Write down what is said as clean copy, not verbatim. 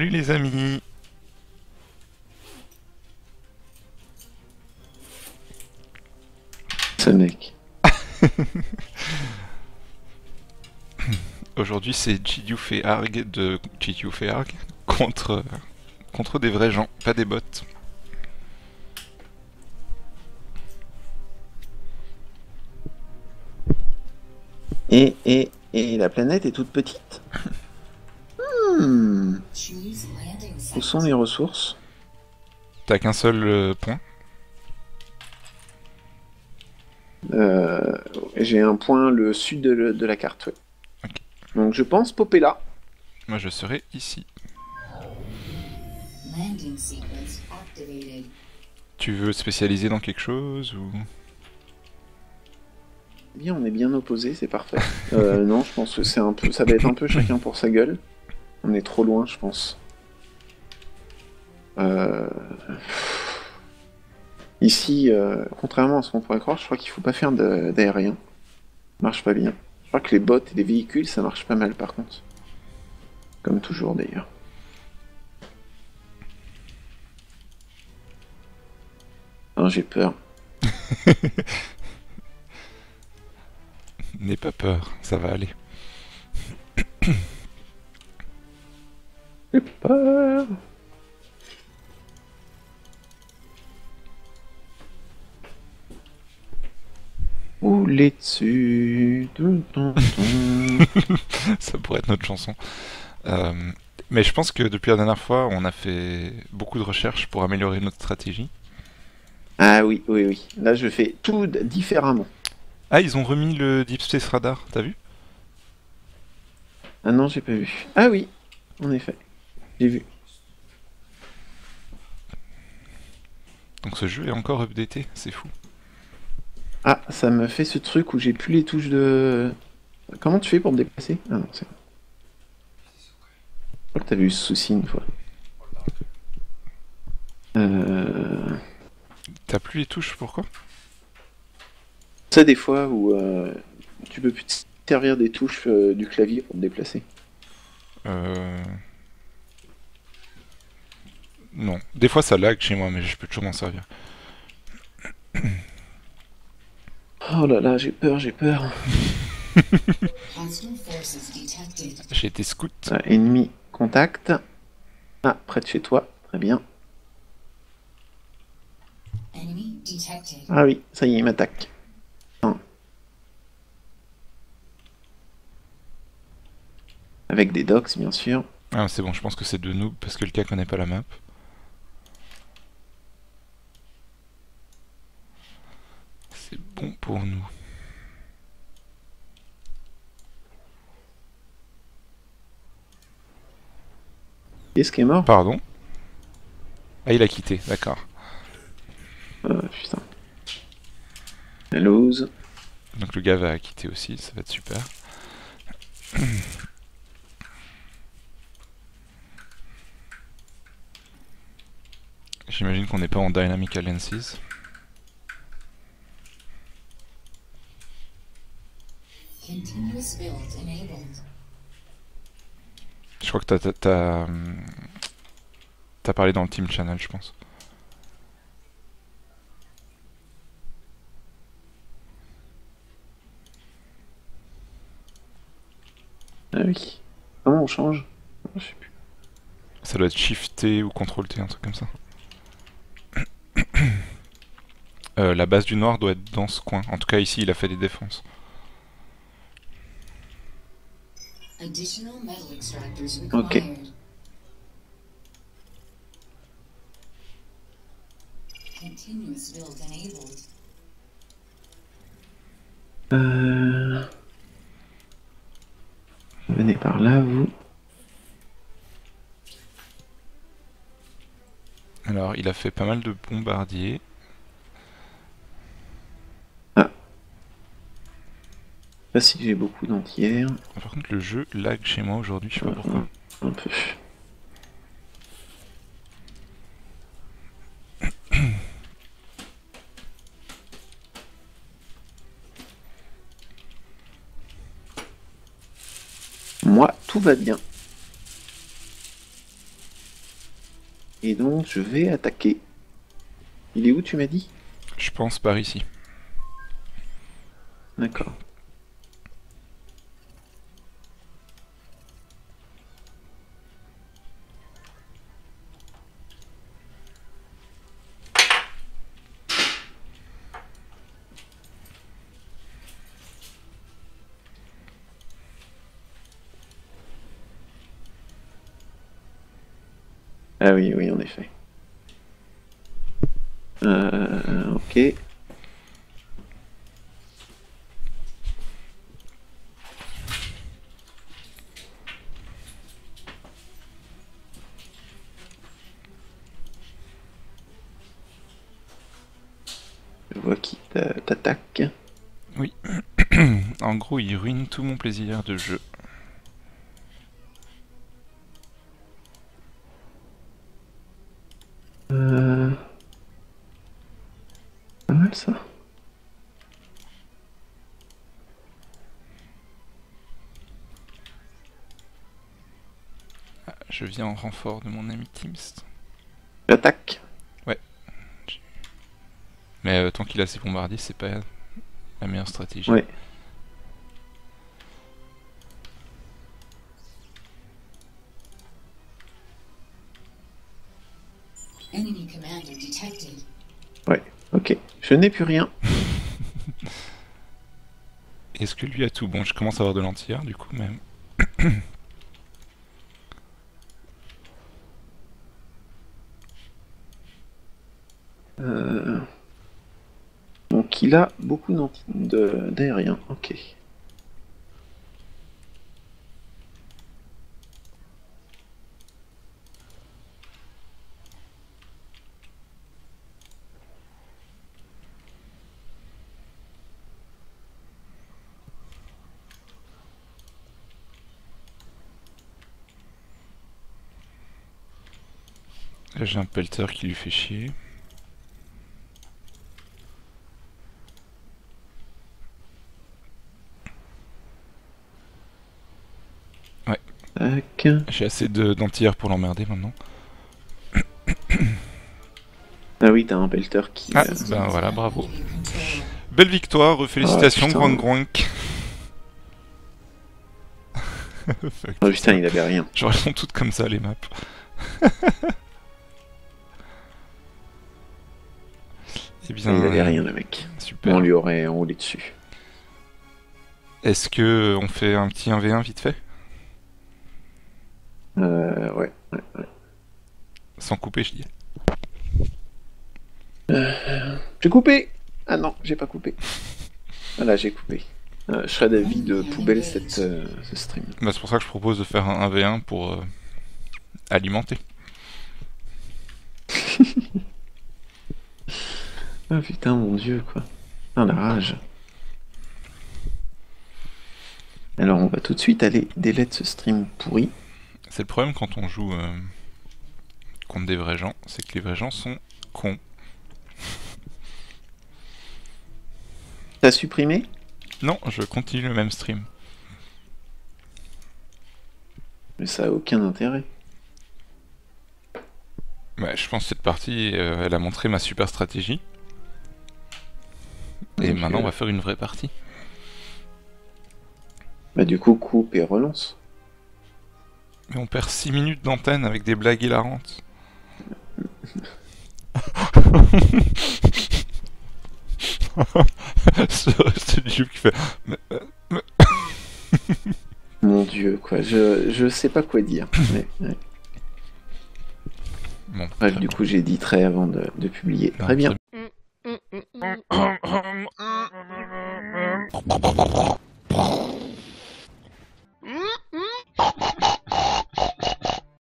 Salut les amis. Ce mec. Aujourd'hui c'est Jidiouf et Arg de Jidiouf et Arg contre des vrais gens, pas des bots. Et la planète est toute petite. Hmm. Où sont les ressources? T'as qu'un seul point. Euh, j'ai un point le sud de la carte, ouais. Ok. Donc je pense popper là. Moi je serai ici. Tu veux spécialiser dans quelque chose ou... Bien, on est bien opposés, c'est parfait. Non, je pense que c'est un peu, ça va être un peu chacun pour sa gueule. On est trop loin, je pense. Euh, Ici, contrairement à ce qu'on pourrait croire, je crois qu'il faut pas faire d'aérien. Ça marche pas bien. Je crois que les bots et les véhicules, ça marche pas mal par contre. Comme toujours d'ailleurs. Non, j'ai peur. N'aie pas peur, ça va aller. J'ai peur. Rouler dessus. Ça pourrait être notre chanson. Euh, mais je pense que depuis la dernière fois, on a fait beaucoup de recherches pour améliorer notre stratégie. Ah oui, oui, oui. Là, je fais tout différemment. Ah, ils ont remis le Deep Space Radar, t'as vu? Ah non, j'ai pas vu. Ah oui, en effet, j'ai vu. Donc ce jeu est encore updaté, c'est fou. Ah, ça me fait ce truc où j'ai plus les touches de... Comment tu fais pour te déplacer? Ah non, c'est... Je crois que t'avais eu ce souci une fois. Euh... T'as plus les touches, pourquoi? Ça, des fois où tu peux plus te servir des touches du clavier pour te déplacer. Euh... Non. Des fois ça lag chez moi, mais je peux toujours m'en servir. Oh là là, j'ai peur, j'ai peur. J'ai été scout. Ah, ennemi, contact. Ah, près de chez toi, très bien. Ah oui, ça y est, il m'attaque. Hein. Avec des docks, bien sûr. Ah, c'est bon, je pense que c'est de noob parce que le gars connaît pas la map. C'est bon pour nous. Qu'est-ce qui est mort? Pardon? Ah, il a quitté, d'accord. Putain. La lose. Donc le gars va quitter aussi, ça va être super. J'imagine qu'on n'est pas en Dynamic Alliances. Je crois que t'as parlé dans le Team Channel, je pense. Ah oui. Comment on change? Je sais plus. Ça doit être Shift T ou Ctrl T, un truc comme ça. La base du noir doit être dans ce coin. En tout cas, ici, il a fait des défenses. Ok. Euh... Venez par là, vous. Alors, il a fait pas mal de bombardiers. Ah, là si j'ai beaucoup d'antières. Par contre, le jeu lag chez moi aujourd'hui, je sais pas pourquoi. Un peu. Moi, tout va bien. Et donc je vais attaquer. Il est où tu m'as dit? Je pense par ici. D'accord. Ah oui, oui, en effet. Ok. Je vois qui t'attaque. Oui. En gros, il ruine tout mon plaisir de jeu. Pas mal ça. Ah, je viens en renfort de mon ami Timst. J'attaque. Ouais. Mais tant qu'il a ses bombardiers, c'est pas la meilleure stratégie. Ouais. Enemy commander detected. Ouais. Ok. Je n'ai plus rien. Est-ce que lui a tout? Bon, je commence à avoir de l'anti-air du coup, mais... Donc il a beaucoup d'aérien. Ok. Là, j'ai un pelter qui lui fait chier. Ouais. Tac. J'ai assez d'anti-air pour l'emmerder maintenant. Ah oui, t'as un pelter qui... Ah, ben voilà, bravo. Belle victoire, félicitations, putain. Groink Groink. Fuck, Oh putain, il avait rien. genre, elles sont toutes comme ça, les maps. Eh bien, Il avait rien, le mec. super. On lui aurait enroulé dessus. Est-ce que on fait un petit 1v1 vite fait? Ouais. Sans couper, je dis. J'ai coupé. Ah non, j'ai pas coupé. Voilà, j'ai coupé. Je serais d'avis de poubelle ce stream. Bah, c'est pour ça que je propose de faire un 1v1 pour alimenter. Ah putain, mon dieu, quoi. Ah, la rage. Alors, on va tout de suite aller delete ce stream pourri. C'est le problème quand on joue contre des vrais gens, c'est que les vrais gens sont cons. T'as supprimé? Non, je continue le même stream. Mais ça a aucun intérêt. Ouais, je pense que cette partie, elle a montré ma super stratégie. Et Donc, maintenant, on va faire une vraie partie. Bah du coup, coupe et relance. Mais on perd 6 minutes d'antenne avec des blagues hilarantes. C'est du jeu qui fait... Mon dieu, quoi. Je sais pas quoi dire. Mais, ouais. Bon, Bref, du coup, j'ai dit très avant de publier. Non, Très bien. très